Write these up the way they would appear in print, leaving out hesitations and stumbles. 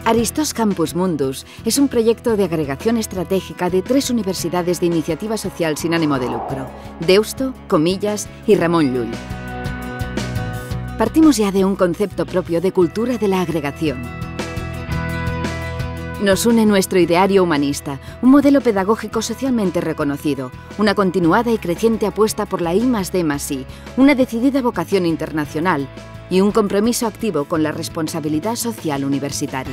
Aristos Campus Mundus es un proyecto de agregación estratégica de 3 universidades de iniciativa social sin ánimo de lucro: Deusto, Comillas y Ramón Llull. Partimos ya de un concepto propio de cultura de la agregación. Nos une nuestro ideario humanista, un modelo pedagógico socialmente reconocido, una continuada y creciente apuesta por la I+D+I, una decidida vocación internacional y un compromiso activo con la responsabilidad social universitaria.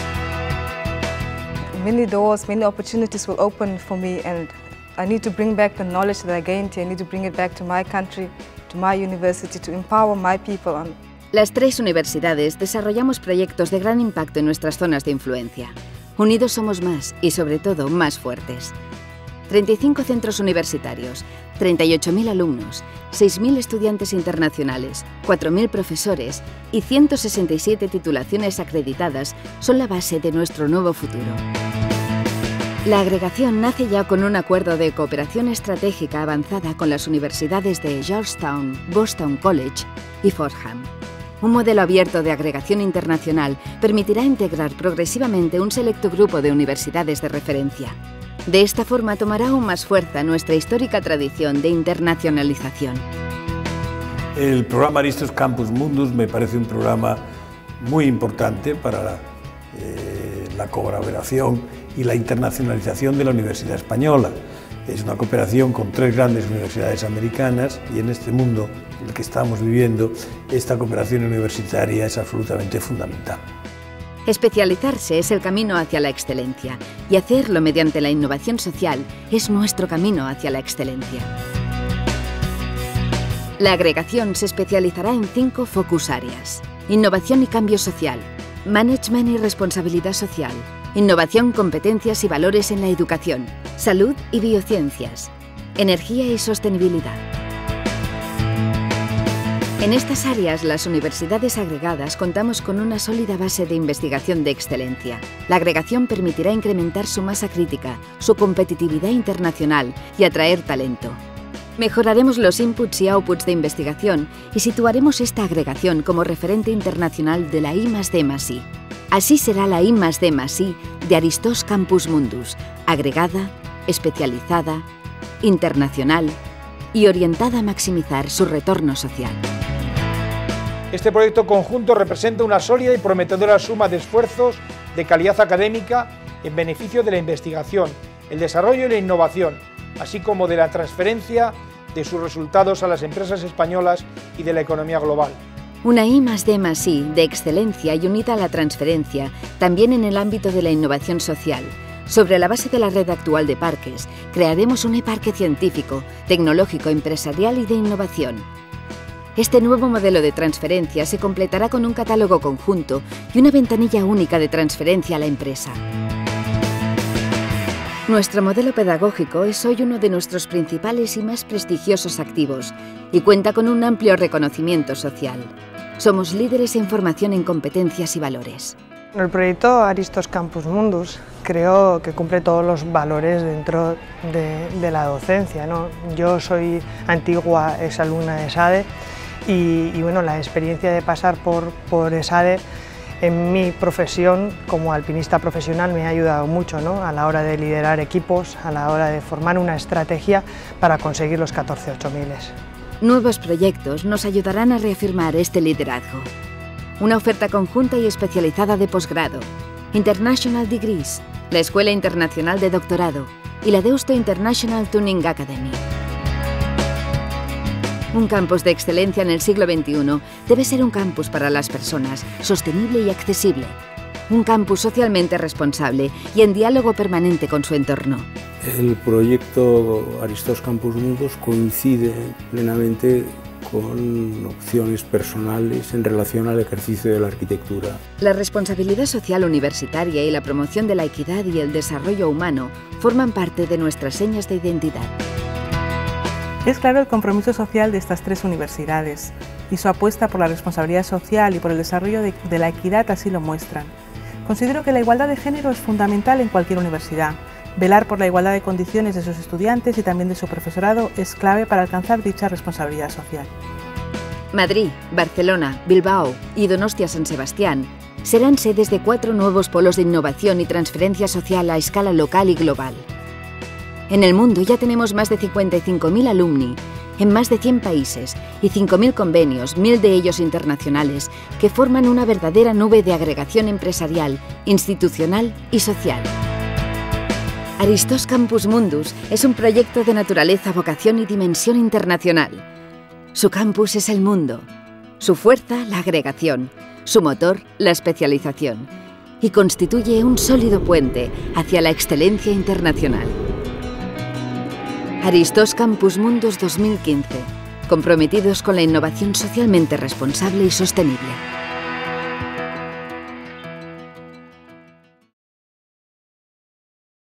Many doors, many opportunities will open for me, and I need to bring back the knowledge that I gained here. I need to bring it back to my country, to my university, to empower my people. Las 3 universidades desarrollamos proyectos de gran impacto en nuestras zonas de influencia. Unidos somos más y, sobre todo, más fuertes. 35 centros universitarios, 38.000 alumnos, 6.000 estudiantes internacionales, 4.000 profesores y 167 titulaciones acreditadas son la base de nuestro nuevo futuro. La agregación nace ya con un acuerdo de cooperación estratégica avanzada con las universidades de Georgetown, Boston College y Fordham. Un modelo abierto de agregación internacional permitirá integrar progresivamente un selecto grupo de universidades de referencia. De esta forma tomará aún más fuerza nuestra histórica tradición de internacionalización. El programa Aristos Campus Mundus me parece un programa muy importante para la colaboración y la internacionalización de la Universidad Española. Es una cooperación con 3 grandes universidades americanas y en este mundo en el que estamos viviendo, esta cooperación universitaria es absolutamente fundamental. Especializarse es el camino hacia la excelencia y hacerlo mediante la innovación social es nuestro camino hacia la excelencia. La agregación se especializará en 5 focus áreas: innovación y cambio social, management y responsabilidad social, innovación, competencias y valores en la educación, salud y biociencias, energía y sostenibilidad. En estas áreas, las universidades agregadas contamos con una sólida base de investigación de excelencia. La agregación permitirá incrementar su masa crítica, su competitividad internacional y atraer talento. Mejoraremos los inputs y outputs de investigación y situaremos esta agregación como referente internacional de la I+D+I. Así será la I+D+I de Aristos Campus Mundus, agregada, especializada, internacional y orientada a maximizar su retorno social. Este proyecto conjunto representa una sólida y prometedora suma de esfuerzos de calidad académica en beneficio de la investigación, el desarrollo y la innovación, así como de la transferencia de sus resultados a las empresas españolas y de la economía global. Una I+D+I de excelencia y unida a la transferencia, también en el ámbito de la innovación social. Sobre la base de la red actual de parques, crearemos un e-parque científico, tecnológico, empresarial y de innovación. Este nuevo modelo de transferencia se completará con un catálogo conjunto y una ventanilla única de transferencia a la empresa. Nuestro modelo pedagógico es hoy uno de nuestros principales y más prestigiosos activos y cuenta con un amplio reconocimiento social. Somos líderes en formación en competencias y valores. El proyecto Aristos Campus Mundus creo que cumple todos los valores dentro de la docencia, ¿no? Yo soy antigua exalumna de ESADE y bueno, la experiencia de pasar por ESADE en mi profesión como alpinista profesional me ha ayudado mucho, ¿no? A la hora de liderar equipos, a la hora de formar una estrategia para conseguir los 14 8000. Nuevos proyectos nos ayudarán a reafirmar este liderazgo. Una oferta conjunta y especializada de posgrado, International Degrees, la Escuela Internacional de Doctorado y la Deusto International Tuning Academy. Un campus de excelencia en el siglo XXI debe ser un campus para las personas, sostenible y accesible. Un campus socialmente responsable y en diálogo permanente con su entorno. El proyecto Aristos Campus Mundus coincide plenamente con opciones personales en relación al ejercicio de la arquitectura. La responsabilidad social universitaria y la promoción de la equidad y el desarrollo humano forman parte de nuestras señas de identidad. Es claro el compromiso social de estas 3 universidades y su apuesta por la responsabilidad social y por el desarrollo de la equidad así lo muestran. Considero que la igualdad de género es fundamental en cualquier universidad. Velar por la igualdad de condiciones de sus estudiantes y también de su profesorado es clave para alcanzar dicha responsabilidad social. Madrid, Barcelona, Bilbao y Donostia San Sebastián serán sedes de 4 nuevos polos de innovación y transferencia social a escala local y global. En el mundo ya tenemos más de 55.000 alumni, en más de 100 países y 5.000 convenios, 1.000 de ellos internacionales, que forman una verdadera nube de agregación empresarial, institucional y social. Aristos Campus Mundus es un proyecto de naturaleza, vocación y dimensión internacional. Su campus es el mundo, su fuerza la agregación, su motor la especialización y constituye un sólido puente hacia la excelencia internacional. Aristos Campus Mundus 2015, comprometidos con la innovación socialmente responsable y sostenible.